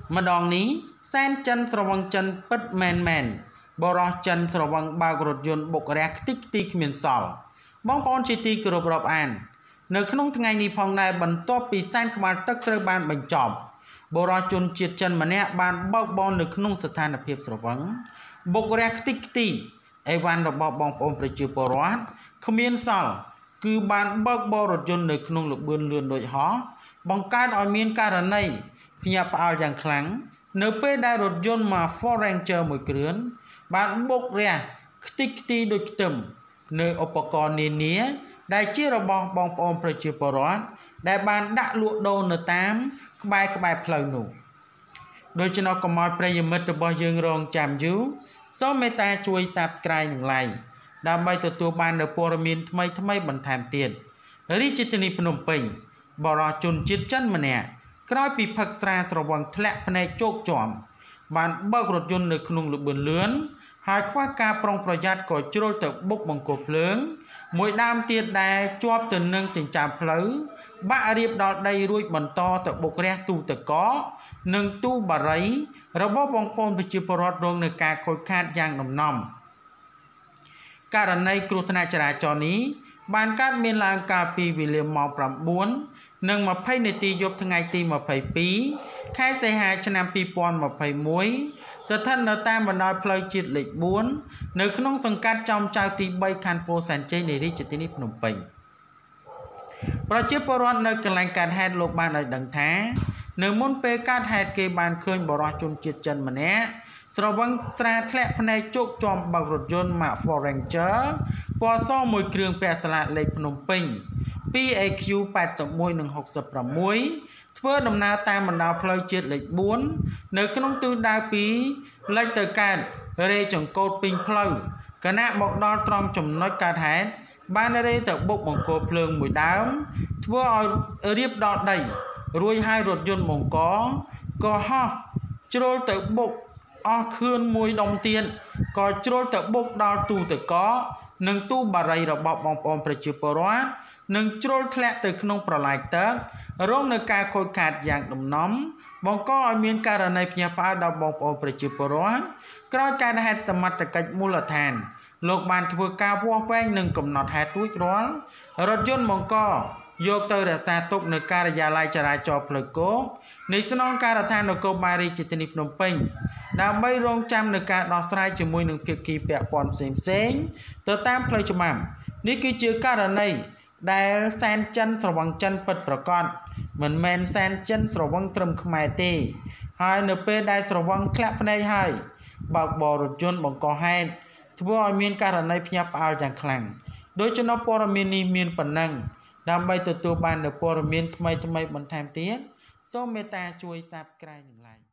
ម្ដងនេះសែនចិនស្រវឹងចិនពិតមែនបរោះចិនស្រវឹងបើករថយន្តបុករះខ្ទេចខ្ទីគ្មានសល់បងប្អូនជាទីគោរពរាប់អាននៅក្នុងថ្ងៃនេះផងដែរបន្ទាប់ពីសែនក្បាលទឹកត្រូវបានបញ្ចប់បរោះជនជាតិចិនម្នាក់បានបើកបរនៅក្នុងស្ថានភាពស្រវឹងបុករះខ្ទេចខ្ទីអីវ៉ាន់របស់បងប្អូនប្រជាពលរដ្ឋគ្មានសល់គឺបានបើកបររថយន្តនៅក្នុងល្បឿនលឿនដូចហោះបង្កើតឲ្យមានករណីភ្ញាក់ផ្អើលយ៉ាងខ្លាំងនៅពេលដែលរថយន្ត Ford Ranger មួយគ្រឿងបានបុករះខ្ទេចខ្ទីដូចខ្ទឹមនៅឧបករណ៍នានាដែលជារបស់បងប្អូនប្រជាពលរដ្ឋដែលបានដាក់លក់ដូរនៅតាមក្បែរផ្លូវនោះដូច្នោះកុំឲ្យប្រិយមិត្តរបស់យើងរងចាំយូរសូមមេត្តាជួយ Subscribe និង Like ដើម្បីទទួលបាននូវព័ត៌មានថ្មីបន្ថែមទៀតរាជធានីភ្នំពេញបរិយាជនជាតិចិនម្នាក់ក្រោយពីផឹកស្រាស្រវឹងធ្លាក់ភ្នែកជោកជាំបានបើករថយន្តនៅក្នុងល្បឿនលឿនហើយខ្វះការប្រុងប្រយ័ត្នក៏ជ្រុលទៅបុកបង្គោលភ្លើងមួយដើមទៀតដែលជាប់ទៅនឹងចិញ្ចើមផ្លូវបាក់រៀបដល់ដីរួចបន្តទៅបុករះទូទឹកកកនិងទូបារីរបស់បងប្អូនប្រជាពលរដ្ឋរងនឹងការខូចខាតយ៉ាងដំណំករណីគ្រោះថ្នាក់ចរាចរណ៍នេះបានកើតមានឡើងកាលពីវេលាម៉ោង 9:20 នាទីយប់ថ្ងៃទី 22 ខែសីហាឆ្នាំ 2021 ស្ថិតនៅតាមបណ្ដោយផ្លូវជាតិលេខ 4 នៅក្នុងសង្កាត់ចំចៅទី 3 ខណ្ឌពោធិ៍សែនជ័យនៃរាជធានីភ្នំពេញប្រជាពលរដ្ឋនៅកន្លែងកើតហេតុលោកបានឲ្យដឹងថានៅមុនពេលកើតហេតុគេបានឃើញបរិយាជនជាតិចិនម្នាក់ស្រវឹងស្រាធ្លាក់ភ្នែកជោកជាំបើករថយន្ត Ford Ranger ពណ៌សមួយគ្រឿងពាក់ស្លាកលេខភ្នំពេញ 2AQ 81និង66ធ្វើដំណើរតាមបណ្ដោយផ្លូវជាតិលេខ 4 នៅក្នុងទិសដៅពីលិចទៅកើតរេចង្កូតពេញផ្លូវគណៈមកដល់ត្រង់ចំណុចកើតហេតុបានរេទៅបុកបង្គោលភ្លើងមួយដើមធ្វើឲ្យរៀបដល់ដីរួចហើយរថយន្តបង្កក៏ហោះជ្រុលទៅបុកអស់ខឿនមួយដុំទៀតក៏ជ្រុលទៅបុកដល់ទូទឹកកកនិងទូបារីរបស់បងប្អូនប្រជាពលរដ្ឋនិងជ្រុលធ្លាក់ទៅក្នុងប្រឡាយទឹករងនឹងការខូចខាតយ៉ាងដំណំបង្កឲ្យមានករណីភ្ញាក់ផ្អើលដល់បងប្អូនប្រជាពលរដ្ឋក្រោយការហេតុសមត្ថកិច្ចមូលដ្ឋានលោកបានធ្វើការវាស់វែងនិងកំណត់ហេតុរួចរាល់រថយន្តបង្កយកទៅរក្សាទុកនៅការិយាល័យចរាចរណ៍ផ្លូវគោកនៃស្នងការដ្ឋាននគរបាលរាជធានីភ្នំពេញដើម្បីរងចាំនឹងការដោះស្រាយជាមួយនឹងភាគីពាក់ព័ន្ធផ្សេងទៅតាមផ្លូវច្បាប់នេះគឺជាករណីដែលសែនចិនស្រវឹងចិនពិតប្រាកដមិនមែនសែនចិនស្រវឹងត្រឹមខ្មែរទេហើយនៅពេលដែលស្រវឹងធ្លាក់ភ្នែកហើយបើកបររថយន្តបង្កហេតុធ្វើឲ្យមានករណីភ្ញាក់ផ្អើលយ៉ាងខ្លាំងដោយចំណុចព័ត៌មាននេះមានប៉ុណ្ណឹងដើម្បីទទួលបាននូវព័ត៌មានថ្មីបន្ថែមទៀតសូមមេត្តាជួយ Subscribe និង Like